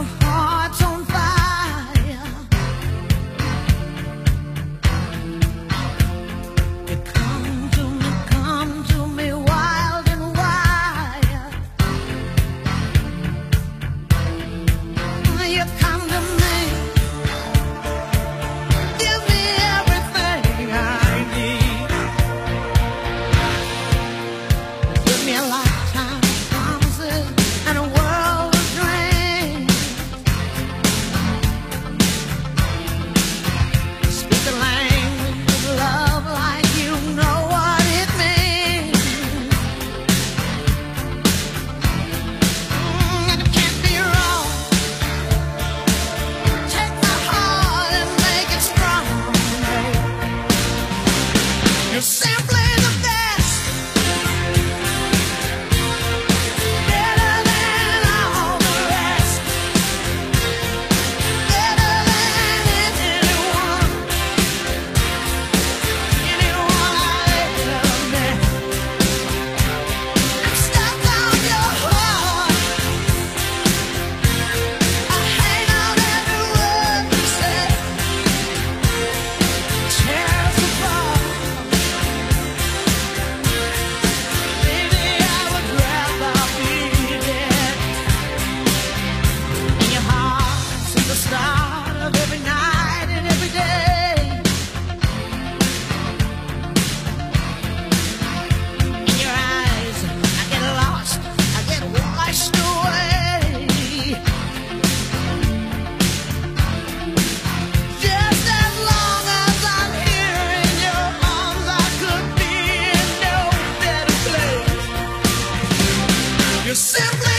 heart's on fire. You come to me wild and wild. You come to me, give me everything I need. Give me a lifetime of promises and a world of dreams. Speak the language of love like you know what it means. And it can't be wrong. Take my heart and make it strong. You're simply the best, better than all the rest, better than anyone I've ever met. I'm stuck on your heart. I hang on every word you say. Tears apart. Baby, I would rather be dead. In your heart, since the start of every night and every day. In your eyes, I get lost, I get washed away. Just as long as I'm here in your arms, I could be in no better place. You're simply